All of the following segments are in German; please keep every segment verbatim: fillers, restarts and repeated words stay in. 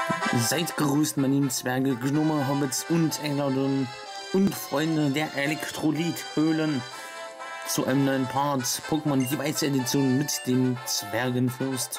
Seid gegrüßt, meine lieben Zwerge, Gnome, Hobbits und Engler und Freunde der Elektrolythöhlen zu einem neuen Part Pokémon die Weiße Edition mit dem Zwergenfürst.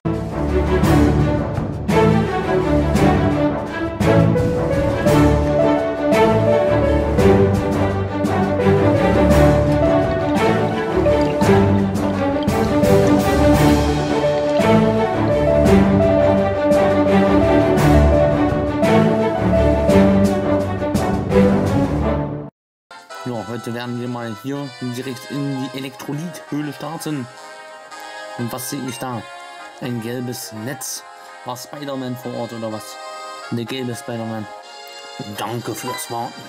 Ja, heute werden wir mal hier direkt in die Elektrolythöhle starten. Und was sehe ich da? Ein gelbes Netz. War Spider-Man vor Ort oder was? Der gelbe Spider-Man. Danke fürs Warten.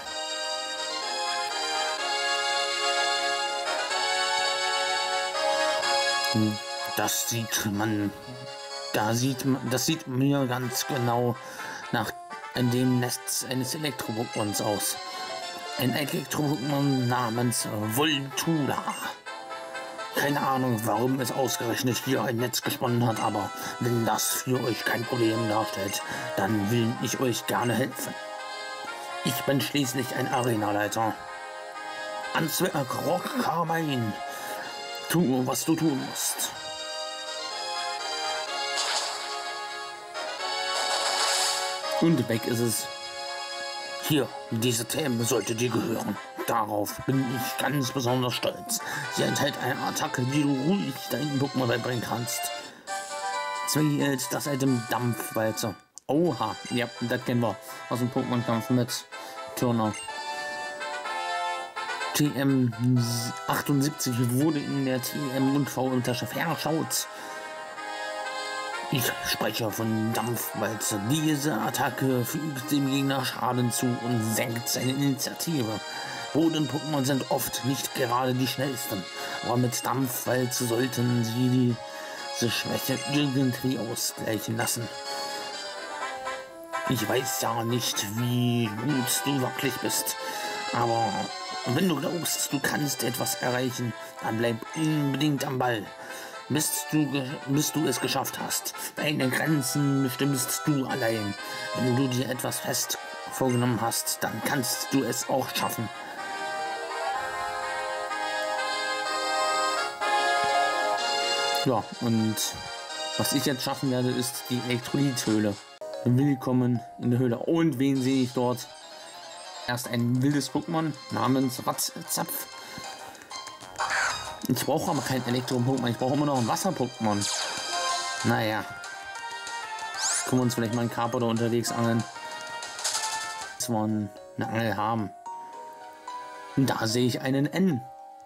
Das sieht man. Da sieht man. Das sieht mir ganz genau nach dem Netz eines Elektro-Pokémons aus. Ein Elektro-Pokémon namens Voltula. Keine Ahnung, warum es ausgerechnet hier ein Netz gesponnen hat, aber wenn das für euch kein Problem darstellt, dann will ich euch gerne helfen. Ich bin schließlich ein Arenaleiter. Ans Werk, Rock Carmine. Tu, was du tun musst. Und weg ist es. Hier, diese Themen sollte dir gehören. Darauf bin ich ganz besonders stolz. Sie enthält eine Attacke, die du ruhig deinen Pokémon beibringen kannst. Zwingi hält das Item Dampfwalze. Oha, ja, das kennen wir aus dem Pokémon-Kampf mit Turner. T M achtundsiebzig wurde in der T M und V M-Tasche verschaut. Ich spreche von Dampfwalze. Diese Attacke fügt dem Gegner Schaden zu und senkt seine Initiative. Boden-Pokémon sind oft nicht gerade die schnellsten, aber mit Dampfwalze sollten sie diese Schwäche irgendwie ausgleichen lassen. Ich weiß ja nicht, wie gut du wirklich bist, aber wenn du glaubst, du kannst etwas erreichen, dann bleib unbedingt am Ball. Bis du, bis du es geschafft hast. Deine Grenzen bestimmst du allein. Wenn du dir etwas fest vorgenommen hast, dann kannst du es auch schaffen. Ja, und was ich jetzt schaffen werde, ist die Elektrolythöhle. Willkommen in der Höhle. Und wen sehe ich dort? Erst ein wildes Pokémon namens Ratzapf. Ich brauche aber kein Elektro-Pokémon, ich brauche immer noch ein Wasser-Pokémon. Naja. Können wir uns vielleicht mal einen Carpador unterwegs angeln. Dass wir eine Angel haben. Und da sehe ich einen N.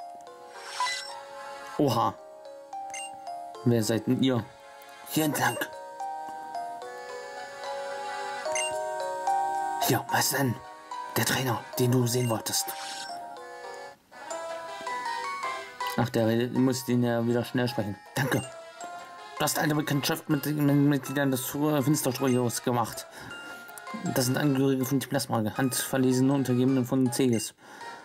Oha. Wer seid denn ihr? Hier entlang. Hier, was denn? Der Trainer, den du sehen wolltest. Ach, der muss den ja wieder schnell sprechen. Danke. Du hast eine Bekanntschaft mit den Mitgliedern des Finsterstreuers gemacht. Das sind Angehörige von Plasma, handverlesene Untergebenen von Ceges.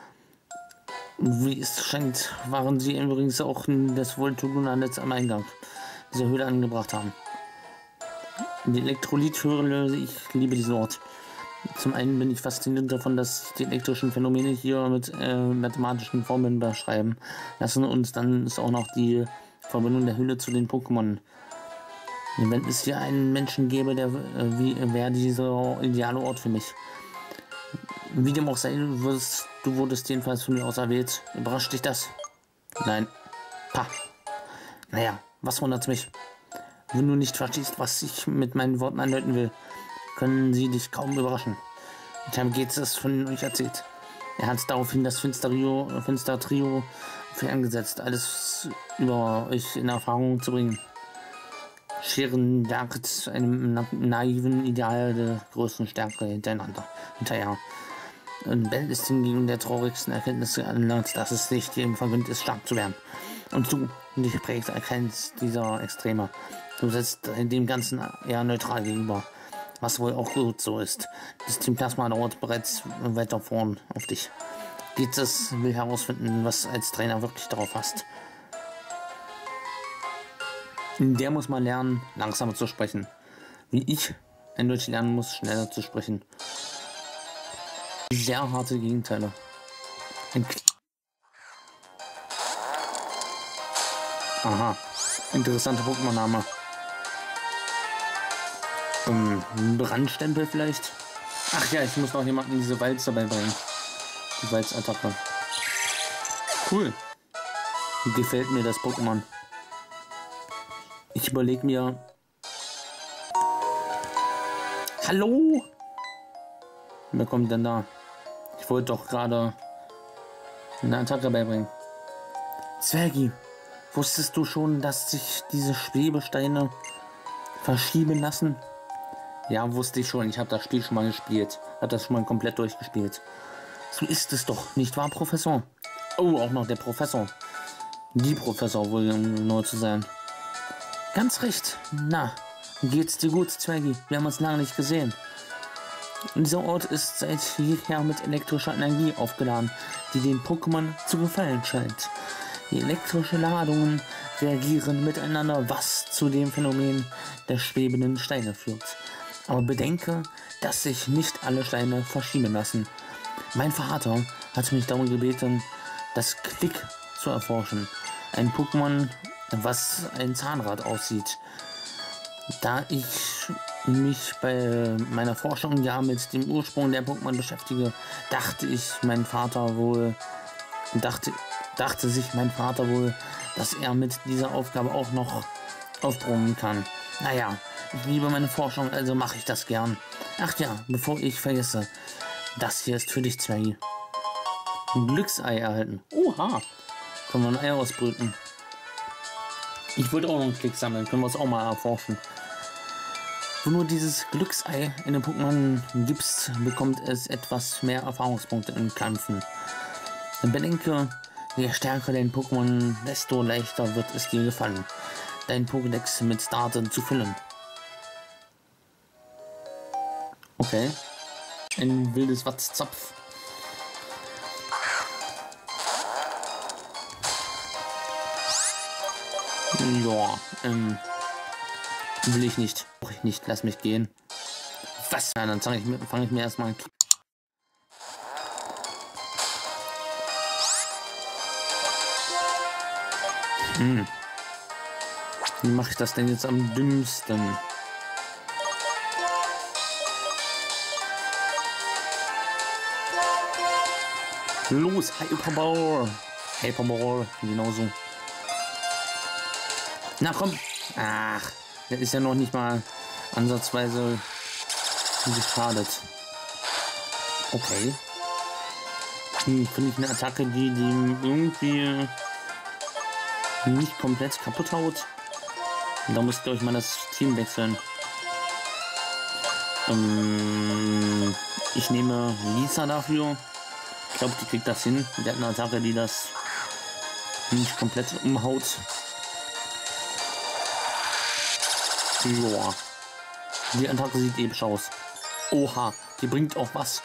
Wie es scheint, waren sie übrigens auch das Voltula-Netz am Eingang dieser Höhle angebracht haben. Die Elektrolythöhle, ich liebe diesen Ort. Zum einen bin ich fasziniert davon, dass die elektrischen Phänomene hier mit äh, mathematischen Formeln beschreiben lassen und dann ist auch noch die Verbindung der Höhle zu den Pokémon. Wenn es hier einen Menschen gäbe, der äh, wie wäre dieser ideale Ort für mich. Wie dem auch sei, wirst, du wurdest jedenfalls von mir auserwählt. Überrascht dich das? Nein. Pah. Naja, was wundert's mich? Wenn du nicht verstehst, was ich mit meinen Worten andeuten will, können sie dich kaum überraschen. Ich habe Gezes von euch erzählt. Er hat daraufhin das Finster-Trio Finster für angesetzt, alles über euch in Erfahrung zu bringen. Scheren jagt einem na naiven Ideal der größten Stärke hintereinander, hinterher. Und Bell ist hingegen der traurigsten Erkenntnisse angelangt, dass es nicht jedem vergönnt ist, stark zu werden. Und du, dich prägst, erkennst dieser Extreme. Du setzt dem Ganzen eher neutral gegenüber. Was wohl auch gut so ist. Das Team Plasma dauert bereits weiter vorn auf dich. Gezes will herausfinden, was als Trainer wirklich darauf hast. Der muss mal lernen, langsamer zu sprechen. Wie ich eindeutig lernen muss, schneller zu sprechen. Sehr harte Gegenteile. Ein Aha, interessanter Pokémon-Name. Ähm, Brandstempel vielleicht? Ach ja, ich muss noch jemanden diese Walz dabei bringen. Die Walzattacke. Cool. Gefällt mir das Pokémon. Ich überlege mir... Hallo? Wer kommt denn da? Ich wollte doch gerade eine Attacke beibringen. Zwergi, wusstest du schon, dass sich diese Schwebesteine verschieben lassen? Ja, wusste ich schon. Ich habe das Spiel schon mal gespielt. Habe das schon mal komplett durchgespielt. So ist es doch, nicht wahr, Professor? Oh, auch noch der Professor. Die Professor, wohl nur zu sein. Ganz recht. Na, geht's dir gut, Zwergi? Wir haben uns lange nicht gesehen. Dieser Ort ist seit jeher mit elektrischer Energie aufgeladen, die den Pokémon zu gefallen scheint. Die elektrischen Ladungen reagieren miteinander, was zu dem Phänomen der schwebenden Steine führt. Aber bedenke, dass sich nicht alle Steine verschieben lassen. Mein Vater hat mich darum gebeten, das Klick zu erforschen. Ein Pokémon, was ein Zahnrad aussieht. Da ich mich bei meiner Forschung ja mit dem Ursprung der Pokémon beschäftige, dachte ich, mein Vater wohl, dachte, dachte sich mein Vater wohl, dass er mit dieser Aufgabe auch noch aufbrummen kann. Naja, ich liebe meine Forschung, also mache ich das gern. Ach ja, bevor ich vergesse, das hier ist für dich, Zwergi. Ein Glücksei erhalten. Oha, können wir ein Ei ausbrüten. Ich wollte auch noch einen Klick sammeln, können wir es auch mal erforschen. Wo nur dieses Glücksei in den Pokémon gibst, bekommt es etwas mehr Erfahrungspunkte in Kämpfen. Bedenke, je stärker dein Pokémon, desto leichter wird es dir gefallen, dein Pokédex mit Daten zu füllen. Okay. Ein wildes Watzzapf. Ja, ähm... will ich nicht. Brauche ich nicht. Lass mich gehen. Was? Ja, dann fange ich, fang ich mir erstmal... Hm. Wie mache ich das denn jetzt am dümmsten? Los, Hyperball! Hyperball, genauso. Na komm! Ach, der ist ja noch nicht mal ansatzweise geschadet. Okay. Hm, finde ich eine Attacke, die die irgendwie nicht komplett kaputt haut. Und da muss ich, glaube ich, mal das Team wechseln. Ähm, ich nehme Lisa dafür. Ich glaube, die kriegt das hin. Die hat eine Attacke, die das nicht komplett umhaut. Joa. Die Attacke sieht episch aus. Oha, die bringt auch was.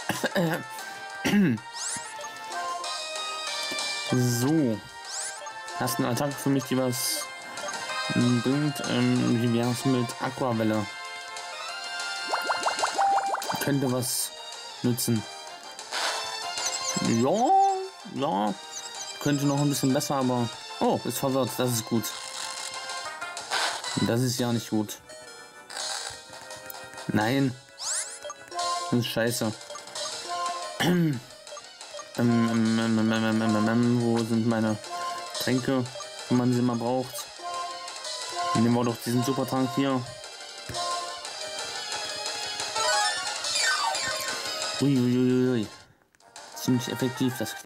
So. Hast eine Attacke für mich, die was bringt. Ähm, wie wäre es mit Aquavelle? Könnte was nützen. Ja, ja. Könnte noch ein bisschen besser, aber... Oh, ist verwirrt. Das ist gut. Das ist ja nicht gut. Nein. Das ist scheiße. ähm, ähm, ähm, ähm, ähm, ähm, ähm, wo sind meine Tränke, wenn man sie mal braucht? Nehmen wir doch diesen Supertrank hier. Uiuiui. Ziemlich effektiv, das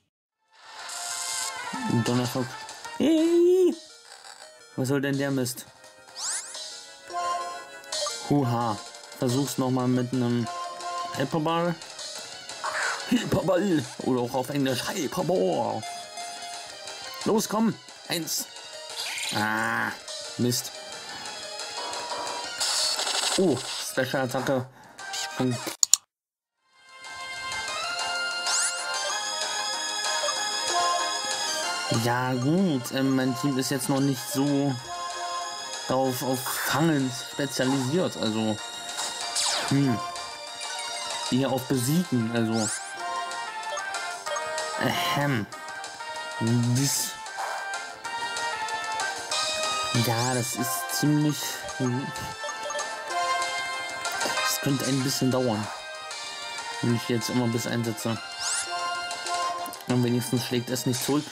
Donnerschock. Hey! Was soll denn der Mist? Huha. Versuch's nochmal mit einem Hyperball. Hyperball. Oder auch auf Englisch Hyperball. Los, komm. Eins. Ah, Mist. Oh, Special-Attacke. Ja gut, ähm, mein Team ist jetzt noch nicht so auf, auf Fangen spezialisiert, also Hm. Hier auf besiegen, also. Ahem. Das. Ja, das ist ziemlich. Das könnte ein bisschen dauern, wenn ich jetzt immer bis einsetze. Und wenigstens schlägt es nicht zurück.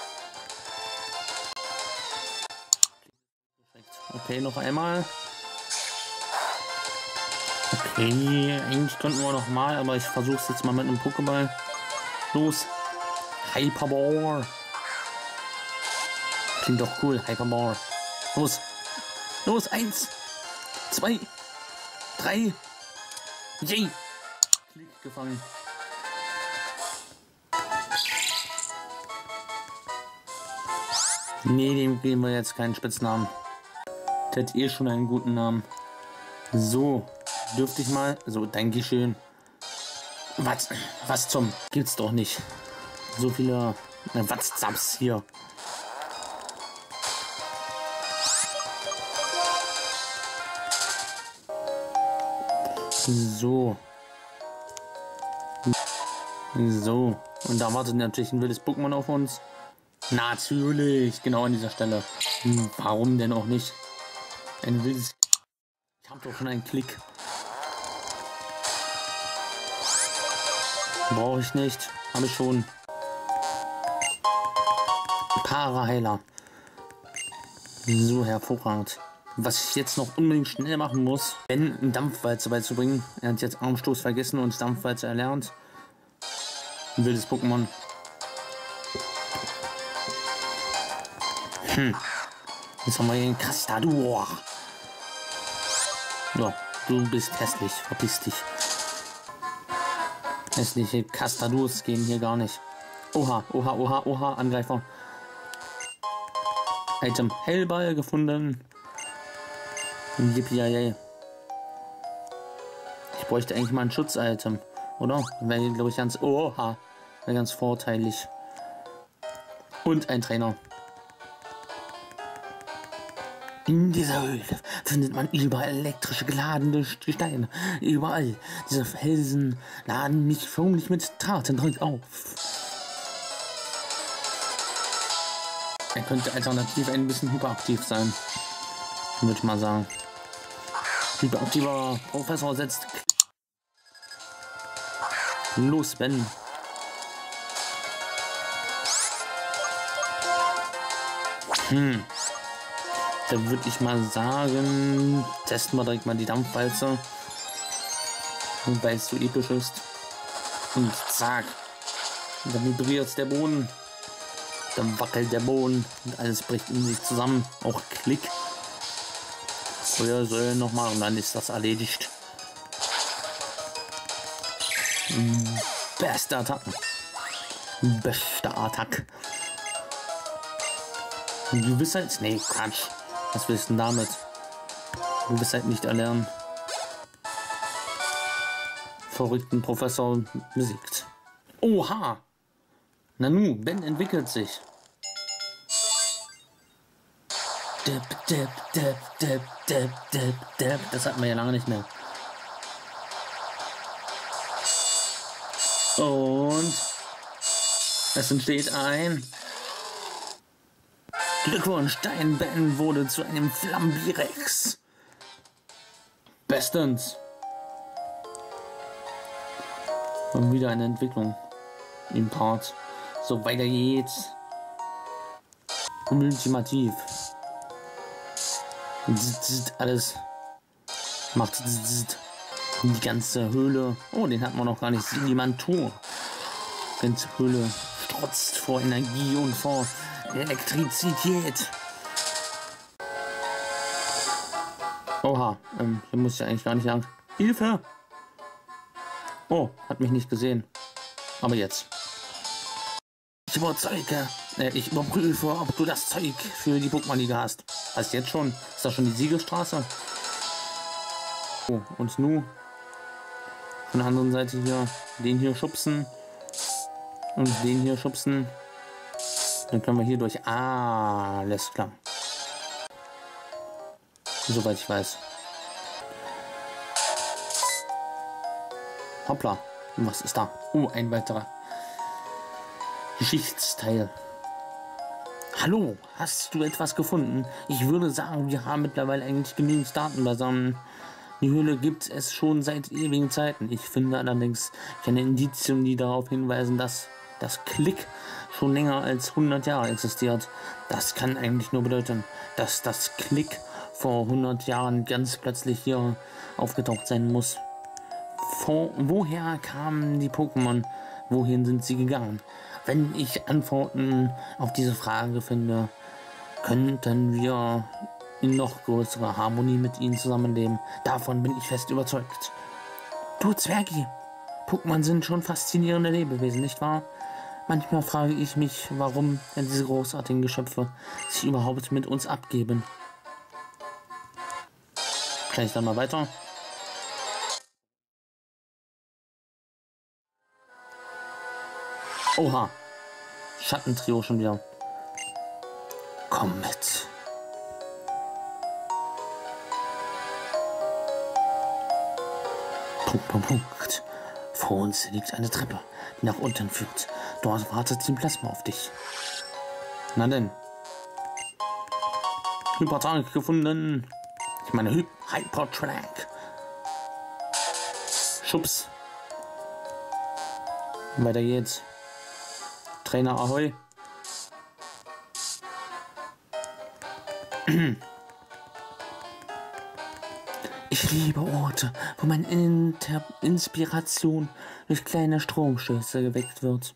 Okay, noch einmal. Okay, eigentlich könnten wir noch mal, aber ich versuche es jetzt mal mit einem Pokéball. Los. Hyperball. Klingt doch cool, Hyperball. Los. Los, eins, zwei, drei. Yay. Klick gefangen. Nee, dem geben wir jetzt keinen Spitznamen. Der hat eh schon einen guten Namen. So, dürfte ich mal. So, Dankeschön. Was? Was zum? Gibt's doch nicht. So viele äh, WhatsApps hier. So. So. Und da wartet natürlich ein wildes Pokémon auf uns. Natürlich, genau an dieser Stelle. Hm, warum denn auch nicht? Ein wildes... Ich habe doch schon einen Klick. Brauche ich nicht. Habe ich schon. Paraheiler. So hervorragend. Was ich jetzt noch unbedingt schnell machen muss, Ben einen Dampfwalze beizubringen. Er hat jetzt Armstoß vergessen und Dampfwalze erlernt. Ein wildes Pokémon. Hm. Jetzt haben wir hier einen Castador. Ja, du bist hässlich. Verpiss dich. Hässliche Castadors gehen hier gar nicht. Oha, oha, oha, oha, Angreifer. Item Hellball gefunden. Yippie. Ich bräuchte eigentlich mal ein Schutz-Item, oder? Wäre, glaube ich, ganz... Oha. Wäre ganz vorteilig. Und ein Trainer. In dieser Höhle findet man überall elektrische geladene Steine. Überall. Diese Felsen laden mich förmlich mit Tatendrang auf. Er könnte alternativ ein bisschen hyperaktiv sein. Würde ich mal sagen. Hyperaktiver Professor setzt. Los, Ben. Hm. Da würde ich mal sagen, testen wir direkt mal die Dampfwalze. Weil es so episch ist. Und zack. Dann vibriert der Boden. Dann wackelt der Boden. Und alles bricht in sich zusammen. Auch Klick. Feuersäule nochmal und dann ist das erledigt. Beste Attacken. Beste Attack. Gewissheit? Nee, Quatsch. Was willst du denn damit? Gewissheit nicht erlernen. Verrückten Professor besiegt. Oha! Nanu, Ben entwickelt sich. Dip, dip, dip, dip, dip, dip, dip. Das hatten wir ja lange nicht mehr. Und es entsteht ein Glückwunsch, dein Ben wurde zu einem Flambirex. Bestens. Und wieder eine Entwicklung im Part. So, weiter geht's. Ultimativ. Alles macht die ganze Höhle. Oh, den hat man noch gar nicht. Sedimentur. Die ganze Höhle strotzt vor Energie und vor Elektrizität. Oha, ähm, hier muss ich eigentlich gar nicht lang. Hilfe! Oh, hat mich nicht gesehen. Aber jetzt. Ich überzeuge, äh, ich überprüfe, ob du das Zeug für die Pokémon-Liga hast. Was jetzt schon? Ist das schon die Siegelstraße? Oh, und nu von der anderen Seite hier den hier schubsen und den hier schubsen. Dann können wir hier durch. Ah, alles klar. Soweit ich weiß. Hoppla. Was ist da? Oh, ein weiterer Geschichtsteil. Hallo, hast du etwas gefunden? Ich würde sagen, wir haben mittlerweile eigentlich genügend Daten beisammen. Die Höhle gibt es schon seit ewigen Zeiten. Ich finde allerdings keine Indizien, die darauf hinweisen, dass das Klick schon länger als hundert Jahre existiert. Das kann eigentlich nur bedeuten, dass das Klick vor hundert Jahren ganz plötzlich hier aufgetaucht sein muss. Vor, woher kamen die Pokémon? Wohin sind sie gegangen? Wenn ich Antworten auf diese Frage finde, könnten wir in noch größerer Harmonie mit ihnen zusammenleben. Davon bin ich fest überzeugt. Du Zwergi, Pokémon sind schon faszinierende Lebewesen, nicht wahr? Manchmal frage ich mich, warum denn diese großartigen Geschöpfe sich überhaupt mit uns abgeben. Kann ich dann mal weiter? Oha, Schattentrio schon wieder. Komm mit. Punkt, Punkt, Punkt. Vor uns liegt eine Treppe, die nach unten führt. Dort wartet Team Plasma auf dich. Na denn. Hypertrank gefunden. Ich meine Hy Hypertrank. Schubs. Weiter geht's. Trainer Ahoi. Ich liebe Orte, wo meine Inter Inspiration durch kleine Stromstöße geweckt wird.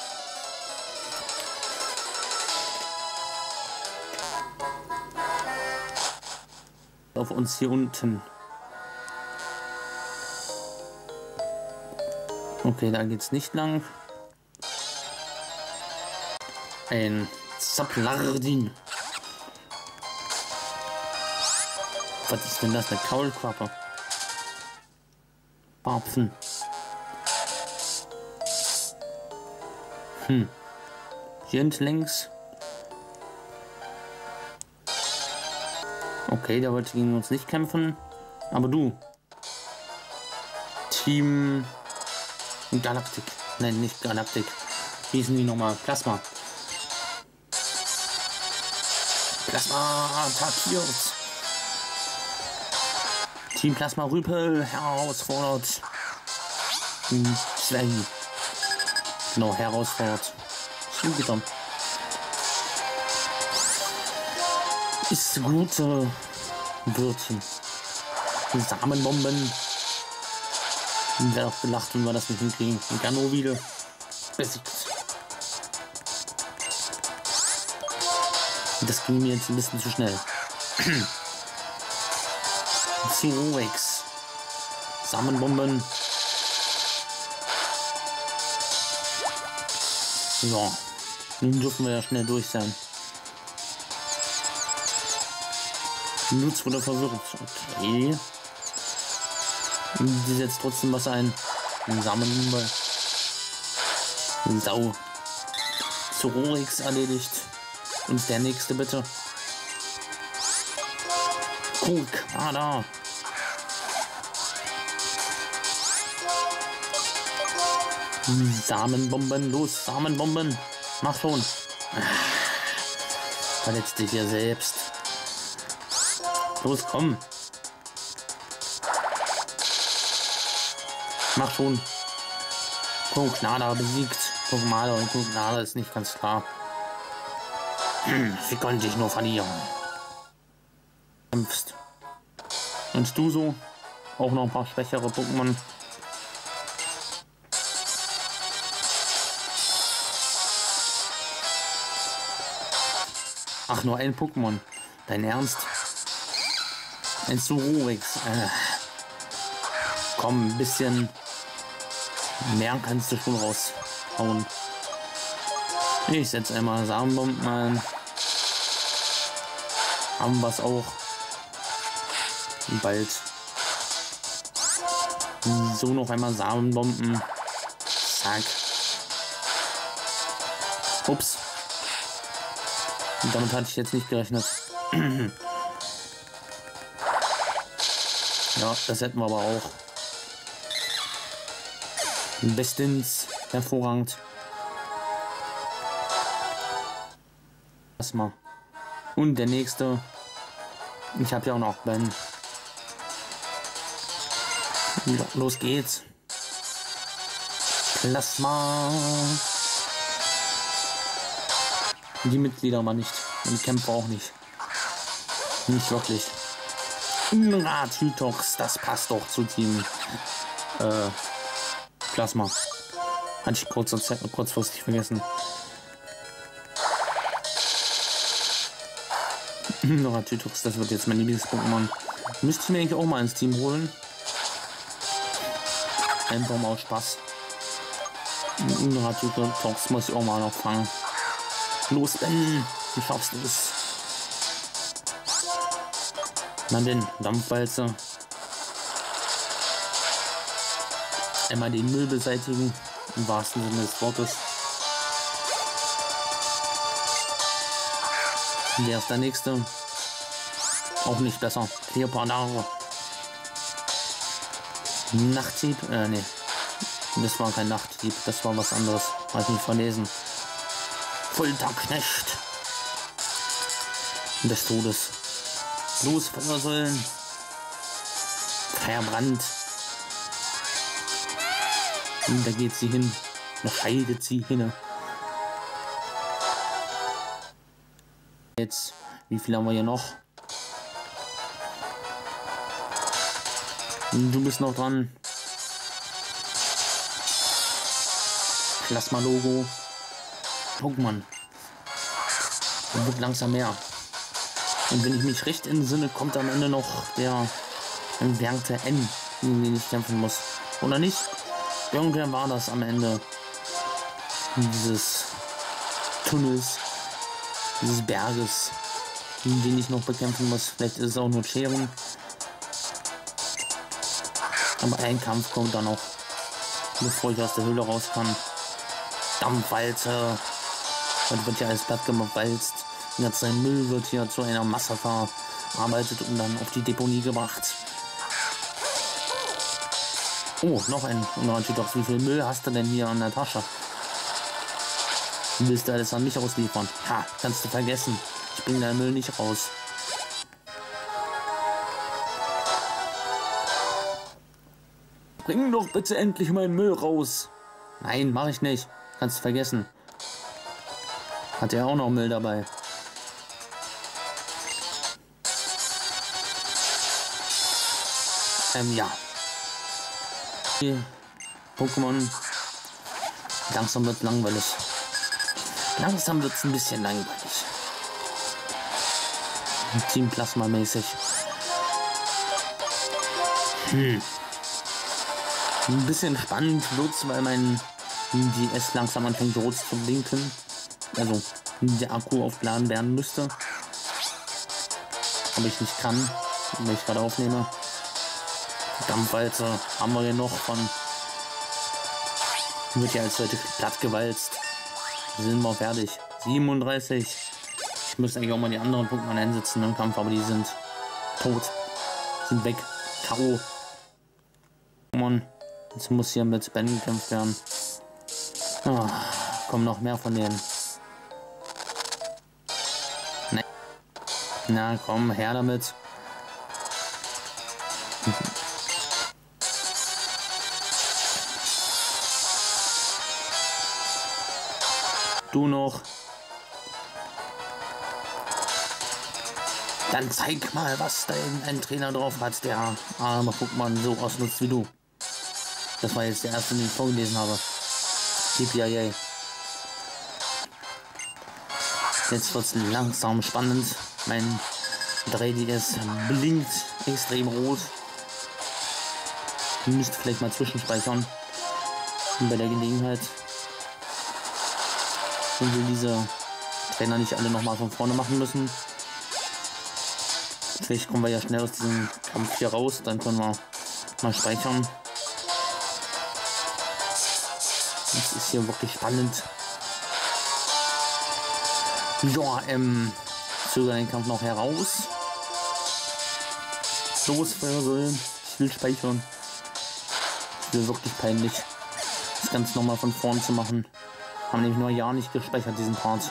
Auf uns hier unten. Okay, da geht's nicht lang. Ein Zaplardin. Was ist denn das? Eine Kaulquappe. Barpfen. Hm. Hier hinten links. Okay, der wollte gegen uns nicht kämpfen. Aber du. Team Galaktik. Nein, nicht Galaktik. Wie hießen die nochmal? Plasma. Plasma attackiert. Team Plasma Rüpel herausfordert. Sven. Genau, herausfordert. Zugetan. Ist gute Wörtchen. Samenbomben. Wäre auch gelacht, wenn wir das nicht hinkriegen. Ganovide besiegt. Das ging mir jetzt ein bisschen zu schnell. Zoroarix. Samenbomben. So. Nun dürfen wir ja schnell durch sein. Lutz wurde verwirrt. Okay. Die setzt trotzdem was ein. Samenbombe. Sau. Zoroarix erledigt. Und der nächste bitte. Guck, ah da. Samenbomben, los, Samenbomben. Mach schon. Verletzt dich ja selbst. Los, komm. Mach schon. Kognada besiegt. Kogmada und Kognada ist nicht ganz klar. Hm, wie konnte ich nur verlieren? Kämpfst. Und du so? Auch noch ein paar schwächere Pokémon. Ach, nur ein Pokémon. Dein Ernst? Ein Zoroarix. Äh. Komm, ein bisschen mehr kannst du schon raushauen. Ich setze einmal Samenbomben ein. Haben wir es auch. Bald. So, noch einmal Samenbomben. Zack. Ups. Und damit hatte ich jetzt nicht gerechnet. Ja, das hätten wir aber auch. Bestens. Hervorragend. Erstmal. Und der nächste. Ich habe ja auch noch Ben. Los geht's. Plasma. Die Mitglieder aber nicht. Und die Kämpfer auch nicht. Nicht wirklich. Rathytox, das passt doch zu Team äh, Plasma. Hatte ich kurz, kurzfristig vergessen. Rathytox, das wird jetzt mein Lieblings-Pokémon. Müsste ich mir eigentlich auch mal ins Team holen. Einfach mal aus Spaß. Rathytox muss ich auch mal noch fangen. Los, Ben, du schaffst es. Na denn, Dampfwalze. Einmal den Müll beseitigen, im wahrsten Sinne des Wortes. Wer ist der nächste? Auch nicht besser. Cleopatra. Nachtdieb? Äh, nee. Das war kein Nachtdieb, das war was anderes. Habe ich nicht verlesen. Folterknecht des Todes. Los, Feuersäulen. Verbrannt. Und da geht sie hin. Da scheidet sie hin. Jetzt, wie viel haben wir hier noch? Du bist noch dran. Plasma-Logo. Pokémon. Wird langsam mehr. Und wenn ich mich recht entsinne, kommt am Ende noch der entwärmte N, gegen den ich kämpfen muss. Oder nicht? Irgendwer war das am Ende dieses Tunnels, dieses Berges, gegen den ich noch bekämpfen muss. Vielleicht ist es auch nur Scheren. Aber ein Kampf kommt dann noch, bevor ich aus der Höhle raus kann. Dampfwalze. Heute wird ja alles platt gewalzt. Der ganze Müll wird hier zu einer Masse verarbeitet und dann auf die Deponie gebracht. Oh, noch ein Rathytox. Wie viel Müll hast du denn hier an der Tasche? Willst du alles an mich ausliefern? Ha, kannst du vergessen. Ich bringe deinen Müll nicht raus. Bring doch bitte endlich meinen Müll raus. Nein, mache ich nicht. Kannst du vergessen. Hat er auch noch Müll dabei. Ähm, ja. Die Pokémon. Langsam wird langweilig. Langsam wird es ein bisschen langweilig. Team Plasma mäßig. Hm. Ein bisschen spannend wird's, weil mein D S langsam anfängt rot zu blinken. Also der Akku aufgeladen werden müsste. Aber ich nicht kann, wenn ich gerade aufnehme. Dampfwalze haben wir hier noch von. Wird ja als heute platt gewalzt. Sind wir fertig. siebenunddreißig. Ich müsste eigentlich auch mal die anderen Pokémon einsetzen im Kampf, aber die sind tot. Sind weg. K O. Pokémon. Jetzt muss hier mit Ben gekämpft werden. Oh, kommen noch mehr von denen. Nee. Na komm, her damit. Du noch. Dann zeig mal, was dein ein Trainer drauf hat, der arme Pokémon so ausnutzt wie du. Das war jetzt der erste, den ich vorgelesen habe. G P I A. Jetzt wird es langsam spannend. Mein drei D S blinkt extrem rot. Ich müsste vielleicht mal zwischenspeichern. Bei der Gelegenheit. Und wir diese Trainer nicht alle nochmal von vorne machen müssen. Vielleicht kommen wir ja schnell aus diesem Kampf hier raus. Dann können wir mal speichern. Das ist hier wirklich spannend. Ja, ähm, zögere den Kampf noch heraus. Los, Feuersäulen. Ich will speichern. Das ist wirklich peinlich. das Ganze nochmal von vorn zu machen. Haben nämlich nur ja nicht gespeichert, diesen Part.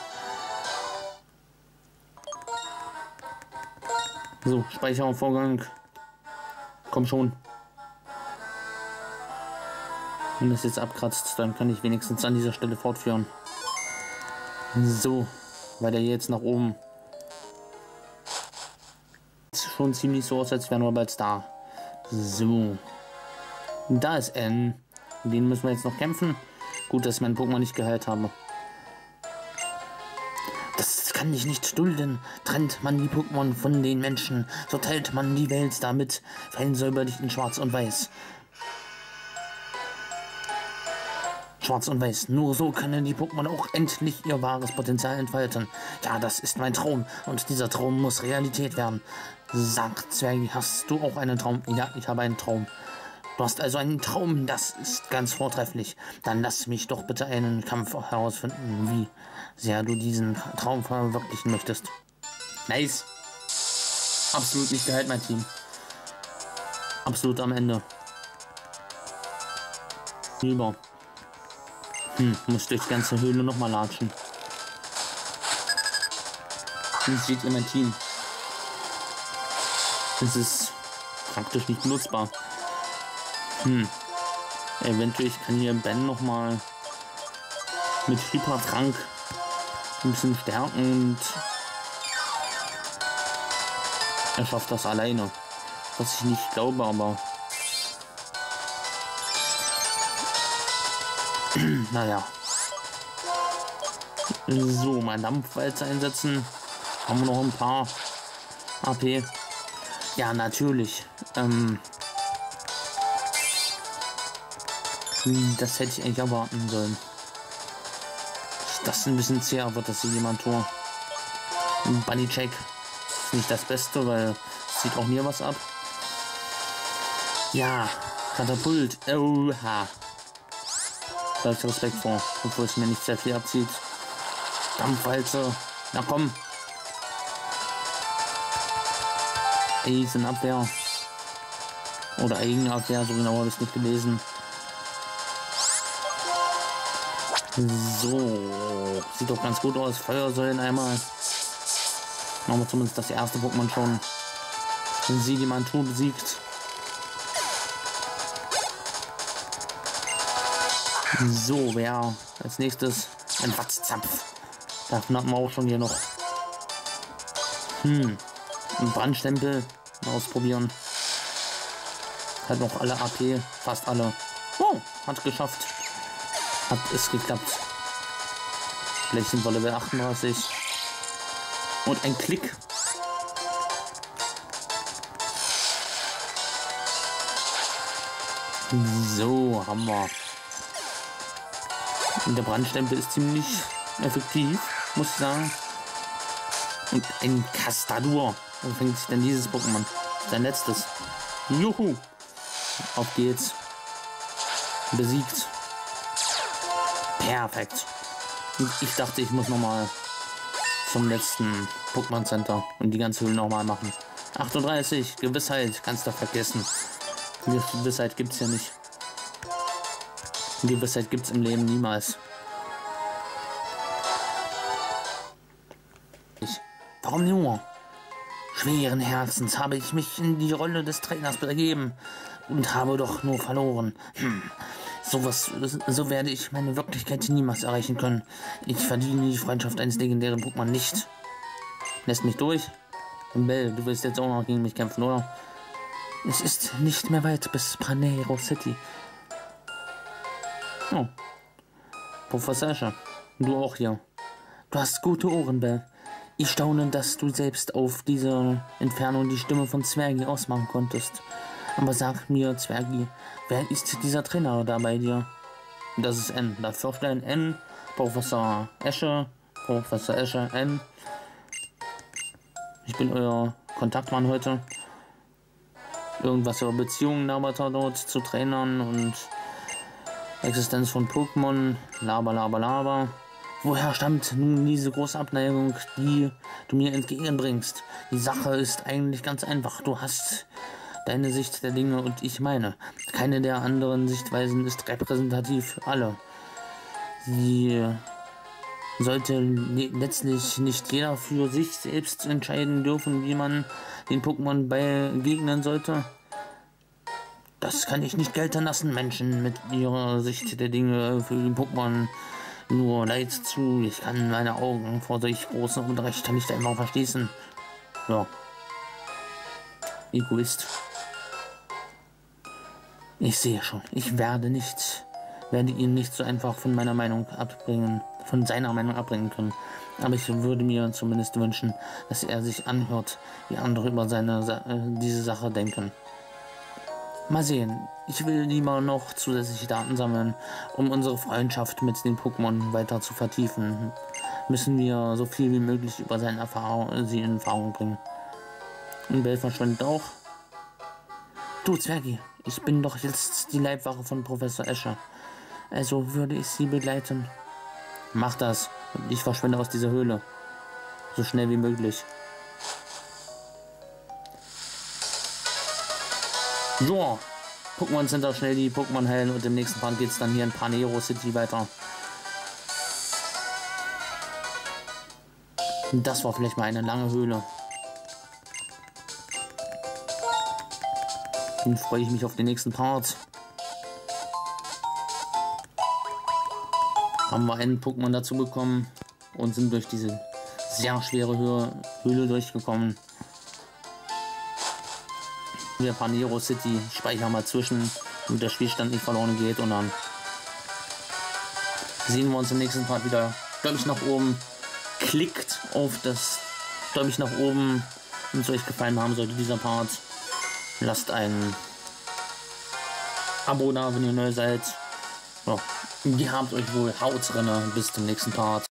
So, Speichervorgang. Komm schon. Wenn das jetzt abkratzt, dann kann ich wenigstens an dieser Stelle fortführen. So, weiter jetzt nach oben. Sieht schon ziemlich so aus, als wären wir bald da. So. Da ist N. Den müssen wir jetzt noch kämpfen. Gut, dass ich meinen Pokémon nicht geheilt habe. Das kann ich nicht dulden. Trennt man die Pokémon von den Menschen, so teilt man die Welt damit fein säuberlich in Schwarz und Weiß. Schwarz und Weiß. Nur so können die Pokémon auch endlich ihr wahres Potenzial entfalten. Ja, das ist mein Traum. Und dieser Traum muss Realität werden. Sag, Zwergi, hast du auch einen Traum? Ja, ich habe einen Traum. Du hast also einen Traum, das ist ganz vortrefflich. Dann lass mich doch bitte einen Kampf herausfinden, wie sehr du diesen Traum verwirklichen möchtest. Nice. Absolut nicht geheilt, mein Team. Absolut am Ende. Über. Hm, muss durch die ganze Höhle nochmal latschen. Wie sieht ihr mein Team? Es ist praktisch nicht benutzbar. Hm. Eventuell kann hier Ben nochmal mit Hypertrank ein bisschen stärken und er schafft das alleine. Was ich nicht glaube, aber naja. So, mein Dampfwalze einsetzen. Haben wir noch ein paar A P. Ja, natürlich. Ähm, das hätte ich eigentlich erwarten sollen. Das ist ein bisschen zäher, wird das jemand tun. Bunny Check ist nicht das Beste, weil es zieht auch mir was ab. Ja, Katapult. Oha. Da habe ich Respekt vor, obwohl es mir nicht sehr viel abzieht. Dampfwalze. Na komm. Eisenabwehr. Oder Eigenabwehr, so genau habe ich es nicht gelesen. So. Sieht doch ganz gut aus. Feuersäulen einmal. Machen wir zumindest das erste Pokémon schon. Sie, die man tut, besiegt. So, wer als nächstes? Ein Watzzapf. Davon hatten wir auch schon hier noch. Hm. Ein Brandstempel. Mal ausprobieren. Hat noch alle A P. Fast alle. Oh, hat geschafft. Hat es geklappt. Vielleicht sind wir Level achtunddreißig. Und ein Klick. So, haben wir. Und der Brandstempel ist ziemlich effektiv, muss ich sagen. Und ein Castadur. Wo fängt sich denn dieses Pokémon? Sein letztes. Juhu. Auf geht's. Besiegt. Perfekt. Und ich dachte, ich muss nochmal zum letzten Pokémon Center und die ganze Höhle nochmal machen. achtunddreißig. Gewissheit. Kannst du vergessen. Gewissheit gibt's ja nicht. Gewissheit gibt's im Leben niemals. Ich. Warum nur? Schweren Herzens habe ich mich in die Rolle des Trainers begeben und habe doch nur verloren. Hm. Sowas, so werde ich meine Wirklichkeit niemals erreichen können. Ich verdiene die Freundschaft eines legendären Pokémon nicht. Lässt mich durch? Bell, du willst jetzt auch noch gegen mich kämpfen, oder? Es ist nicht mehr weit bis Panero City. Oh. Professor Escher, du auch hier. Du hast gute Ohren, Bell. Ich staune, dass du selbst auf diese Entfernung die Stimme von Zwergi ausmachen konntest. Aber sag mir, Zwergi, wer ist dieser Trainer da bei dir? Das ist N. Dafür stellen N. Professor Escher. Professor Escher N. Ich bin euer Kontaktmann heute. Irgendwas über Beziehungen labert dort zu Trainern und Existenz von Pokémon. Laber, laber, laber. Woher stammt nun diese große Abneigung, die du mir entgegenbringst? Die Sache ist eigentlich ganz einfach. Du hast deine Sicht der Dinge und ich meine. Keine der anderen Sichtweisen ist repräsentativ für alle. Sie sollte letztlich nicht jeder für sich selbst entscheiden dürfen, wie man den Pokémon begegnen sollte. Das kann ich nicht gelten lassen. Menschen mit ihrer Sicht der Dinge für den Pokémon nur Leid zu. Ich kann meine Augen vor solch großen Unrecht nicht einfach verschließen. Ja. Egoist. Ich sehe schon. Ich werde nicht, werde ihn nicht so einfach von meiner Meinung abbringen, von seiner Meinung abbringen können. Aber ich würde mir zumindest wünschen, dass er sich anhört, wie andere über seine, äh, diese Sache denken. Mal sehen. Ich will lieber noch zusätzliche Daten sammeln, um unsere Freundschaft mit den Pokémon weiter zu vertiefen. Müssen wir so viel wie möglich über seine Erfahrung, sie in Erfahrung bringen. Und Bell verschwindet auch. Du Zwergi, ich bin doch jetzt die Leibwache von Professor Escher. Also würde ich sie begleiten. Mach das und ich verschwinde aus dieser Höhle. So schnell wie möglich. So, Pokémon Center schnell die Pokémon heilen und im nächsten Part geht es dann hier in Panero City weiter. Und das war vielleicht mal eine lange Höhle. Nun freue ich mich auf den nächsten Part. Haben wir einen Pokémon dazu bekommen und sind durch diese sehr schwere Höhe, Höhle durchgekommen. Wir Panero City, speichern mal zwischen, damit der Spielstand nicht verloren geht, und dann sehen wir uns im nächsten Part wieder. Däumchen nach oben, klickt auf das Däumchen nach oben, wenn es euch gefallen haben sollte dieser Part. Lasst ein Abo da, wenn ihr neu seid. Ja, ihr habt euch wohl, haut drinne, bis zum nächsten Part.